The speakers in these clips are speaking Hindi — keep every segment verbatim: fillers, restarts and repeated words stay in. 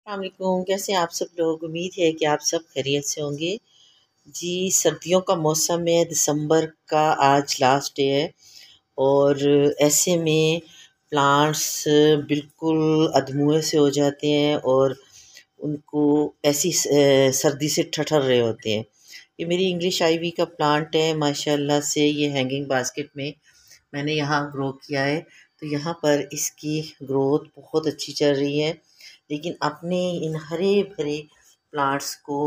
अस्सलाम वालेकुम। कैसे हैं आप सब लोग? उम्मीद है कि आप सब खैरियत से होंगे। जी, सर्दियों का मौसम है, दिसंबर का आज लास्ट डे है और ऐसे में प्लांट्स बिल्कुल अधमुए से हो जाते हैं और उनको ऐसी स- सर्दी से ठठर रहे होते हैं। ये मेरी इंग्लिश आईवी का प्लांट है, माशाल्लाह से ये हैंगिंग बास्केट में मैंने यहाँ ग्रो किया है। तो यहाँ पर इसकी ग्रोथ बहुत अच्छी चल रही है, लेकिन अपने इन हरे भरे प्लांट्स को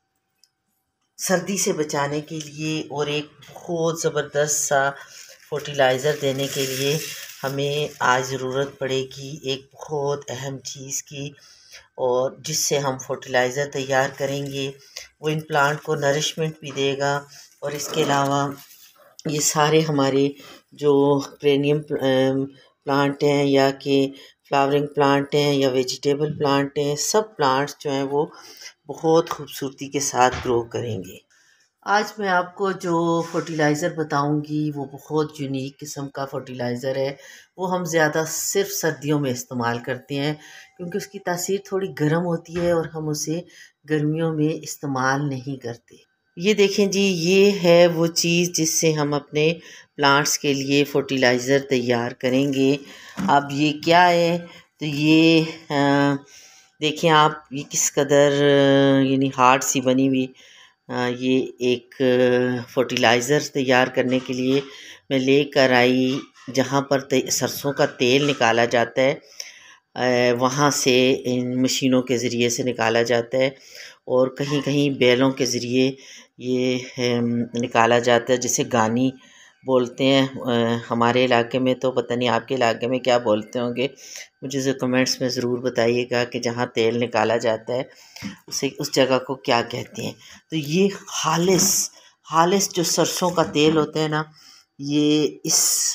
सर्दी से बचाने के लिए और एक बहुत ज़बरदस्त सा फर्टिलाइज़र देने के लिए हमें आज ज़रूरत पड़ेगी एक बहुत अहम चीज़ की, और जिससे हम फर्टिलाइज़र तैयार करेंगे वो इन प्लांट को नरिशमेंट भी देगा। और इसके अलावा ये सारे हमारे जो पेरेनियम प्लांट हैं या कि फ्लावरिंग प्लांट हैं या वेजिटेबल प्लांट हैं, सब प्लांट्स जो हैं वो बहुत खूबसूरती के साथ ग्रो करेंगे। आज मैं आपको जो फर्टिलाइज़र बताऊंगी वो बहुत यूनिक किस्म का फर्टिलाइज़र है। वो हम ज़्यादा सिर्फ सर्दियों में इस्तेमाल करते हैं क्योंकि उसकी तासीर थोड़ी गर्म होती है और हम उसे गर्मियों में इस्तेमाल नहीं करते। ये देखें जी, ये है वो चीज़ जिससे हम अपने प्लांट्स के लिए फर्टिलाइज़र तैयार करेंगे। अब ये क्या है? तो ये अ, देखें आप, ये किस कदर अ, यानी हार्ड सी बनी हुई अ, ये एक फर्टिलाइज़र तैयार करने के लिए मैं लेकर आई, जहाँ पर ते, सरसों का तेल निकाला जाता है। अ, वहाँ से इन मशीनों के ज़रिए से निकाला जाता है और कहीं कहीं बैलों के ज़रिए ये अम, निकाला जाता है, जिसे गानी बोलते हैं। अ, हमारे इलाके में तो पता नहीं आपके इलाके में क्या बोलते होंगे, मुझे जो कमेंट्स में ज़रूर बताइएगा कि जहाँ तेल निकाला जाता है उसे उस जगह को क्या कहते हैं। तो ये खालिस खालिस जो सरसों का तेल होता है ना, ये इस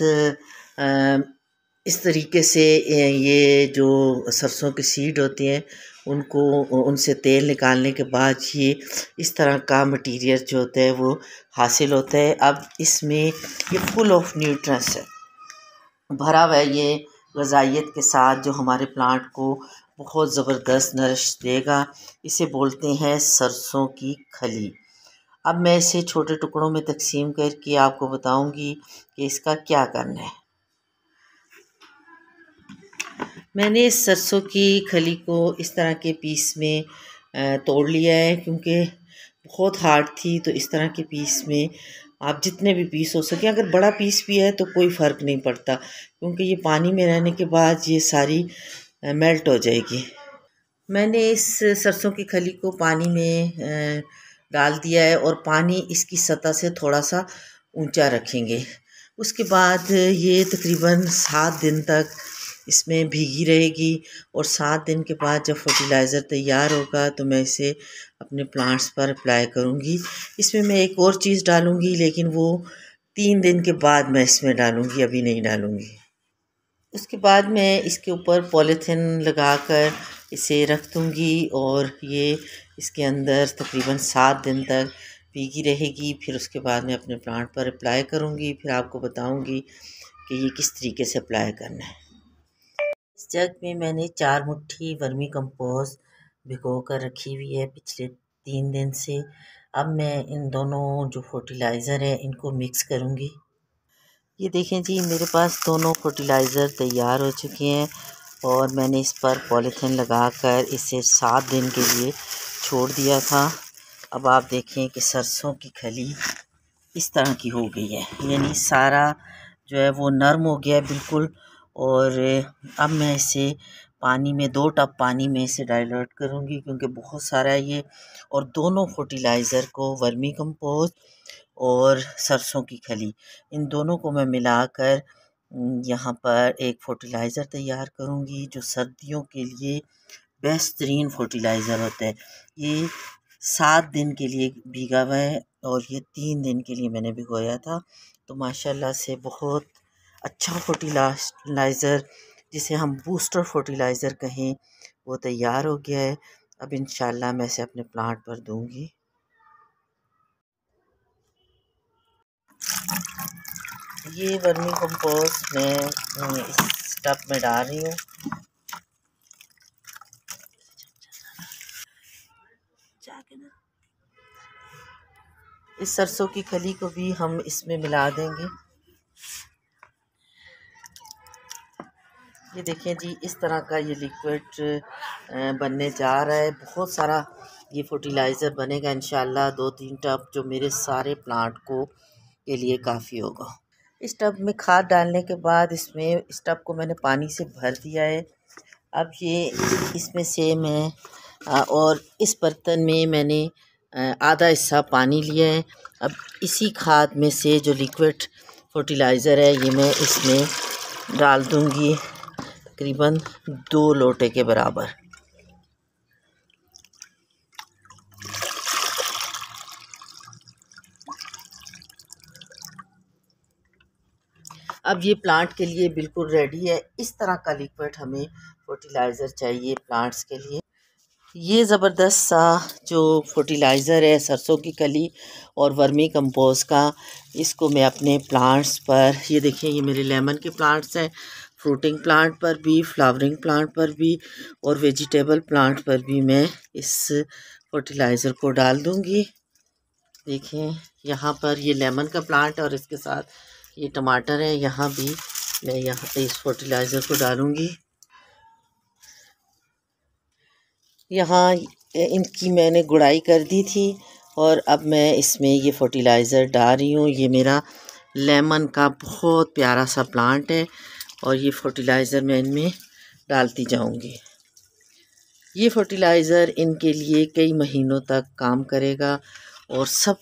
अ, इस तरीके से ये जो सरसों की सीड होती हैं उनको उनसे तेल निकालने के बाद ये इस तरह का मटीरियल जो होता है वो हासिल होता है। अब इसमें ये फुल ऑफ न्यूट्रंस है, भरा हुआ है ये ग़िज़ाइयत के साथ, जो हमारे प्लांट को बहुत ज़बरदस्त नरिश देगा। इसे बोलते हैं सरसों की खली। अब मैं इसे छोटे टुकड़ों में तकसीम करके आपको बताऊंगी कि इसका क्या करना है। मैंने इस सरसों की खली को इस तरह के पीस में तोड़ लिया है, क्योंकि बहुत हार्ड थी। तो इस तरह के पीस में आप जितने भी पीस हो सके, अगर बड़ा पीस भी है तो कोई फ़र्क नहीं पड़ता, क्योंकि ये पानी में रहने के बाद ये सारी मेल्ट हो जाएगी। मैंने इस सरसों की खली को पानी में डाल दिया है और पानी इसकी सतह से थोड़ा सा ऊंचा रखेंगे। उसके बाद ये तकरीबन सात दिन तक इसमें भीगी रहेगी और सात दिन के बाद जब फर्टिलाइज़र तैयार होगा तो मैं इसे अपने प्लांट्स पर अप्लाई करूँगी। इसमें मैं एक और चीज़ डालूँगी, लेकिन वो तीन दिन के बाद मैं इसमें डालूँगी, अभी नहीं डालूँगी। उसके बाद मैं इसके ऊपर पॉलीथिन लगाकर इसे रख दूँगी और ये इसके अंदर तकरीबन सात दिन तक भीगी रहेगी। फिर उसके बाद मैं अपने प्लांट पर अप्लाई करूँगी, फिर आपको बताऊँगी कि ये किस तरीके से अप्लाई करना है। इस जग में मैंने चार मुट्ठी वर्मी कंपोस्ट भिगो कर रखी हुई है पिछले तीन दिन से। अब मैं इन दोनों जो फर्टिलाइज़र है इनको मिक्स करूँगी। ये देखें जी, मेरे पास दोनों फर्टिलाइज़र तैयार हो चुके हैं और मैंने इस पर पॉलीथिन लगाकर इसे सात दिन के लिए छोड़ दिया था। अब आप देखें कि सरसों की खली इस तरह की हो गई है, यानी सारा जो है वो नरम हो गया है बिल्कुल। और अब मैं इसे पानी में, दो टब पानी में इसे डाइल्यूट करूँगी, क्योंकि बहुत सारा है ये। और दोनों फर्टिलाइज़र को, वर्मी कंपोस्ट और सरसों की खली, इन दोनों को मैं मिलाकर यहाँ पर एक फर्टिलाइज़र तैयार करूँगी, जो सर्दियों के लिए बेहतरीन फर्टिलाइज़र होता है। ये सात दिन के लिए भीगा हुआ है और ये तीन दिन के लिए मैंने भिगोया था। तो माशाल्लाह से बहुत अच्छा फर्टिलाइज़र, जिसे हम बूस्टर फर्टिलाइज़र कहें, वो तैयार हो गया है। अब इंशाल्लाह मैं इसे अपने प्लांट पर दूंगी। ये वर्मी कंपोस्ट मैं इस टब में डाल रही हूँ। इस सरसों की खली को भी हम इसमें मिला देंगे। ये देखें जी, इस तरह का ये लिक्विड बनने जा रहा है। बहुत सारा ये फर्टिलाइज़र बनेगा इंशाल्लाह। दो तीन टब जो मेरे सारे प्लांट को के लिए काफ़ी होगा। इस टब में खाद डालने के बाद इसमें इस टब को मैंने पानी से भर दिया है। अब ये इसमें से मैं और इस बर्तन में मैंने आधा हिस्सा पानी लिया है। अब इसी खाद में से जो लिक्विड फर्टिलाइज़र है ये मैं इसमें डाल दूँगी तकरीबन दो लोटे के बराबर। अब ये प्लांट के लिए बिल्कुल रेडी है। इस तरह का लिक्विड हमें फर्टिलाइज़र चाहिए प्लांट्स के लिए। ये ज़बरदस्त सा जो फर्टिलाइज़र है सरसों की खली और वर्मी कंपोस्ट का, इसको मैं अपने प्लांट्स पर, ये देखिए ये मेरे लेमन के प्लांट्स हैं, फ्रूटिंग प्लांट पर भी, फ्लावरिंग प्लांट पर भी और वेजिटेबल प्लांट पर भी मैं इस फर्टिलाइज़र को डाल दूँगी। देखें यहाँ पर ये लेमन का प्लांट और इसके साथ ये टमाटर है, यहाँ भी मैं यहाँ पे इस फर्टिलाइज़र को डालूँगी। यहाँ इनकी मैंने गुड़ाई कर दी थी और अब मैं इसमें ये फर्टिलाइज़र डाल रही हूँ। ये मेरा लेमन का बहुत प्यारा सा प्लांट है और ये फर्टिलाइज़र मैं इनमें डालती जाऊँगी। ये फर्टिलाइज़र इनके लिए कई महीनों तक काम करेगा। और सब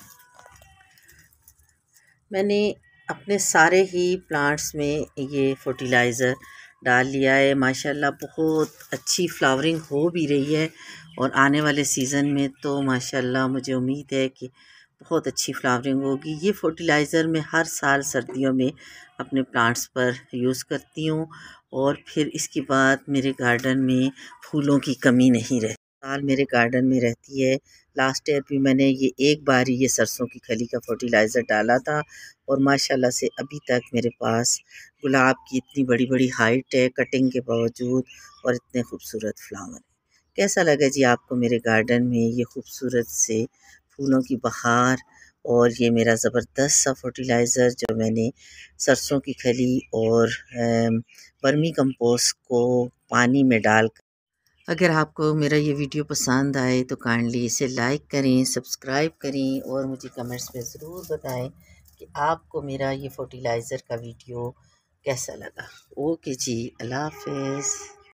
मैंने अपने सारे ही प्लांट्स में ये फर्टिलाइज़र डाल लिया है। माशाल्लाह बहुत अच्छी फ्लावरिंग हो भी रही है और आने वाले सीज़न में तो माशाल्लाह मुझे उम्मीद है कि बहुत अच्छी फ्लावरिंग होगी। ये फर्टिलाइज़र मैं हर साल सर्दियों में अपने प्लांट्स पर यूज़ करती हूँ और फिर इसके बाद मेरे गार्डन में फूलों की कमी नहीं रहती। साल मेरे गार्डन में रहती है। लास्ट ईयर भी मैंने ये एक बार ही ये सरसों की खली का फर्टिलाइज़र डाला था और माशाल्लाह से अभी तक मेरे पास गुलाब की इतनी बड़ी बड़ी हाइट है कटिंग के बावजूद और इतने खूबसूरत फ्लावर। कैसा लगा जी आपको मेरे गार्डन में ये खूबसूरत से फूलों की बहार और ये मेरा ज़बरदस्त सा फर्टिलाइज़र जो मैंने सरसों की खली और वर्मी कंपोस्ट को पानी में डाल। अगर आपको मेरा ये वीडियो पसंद आए तो काइंडली इसे लाइक करें, सब्सक्राइब करें और मुझे कमेंट्स में ज़रूर बताएं कि आपको मेरा ये फर्टिलाइज़र का वीडियो कैसा लगा। ओके जी, अल्लाह हाफ़िज़।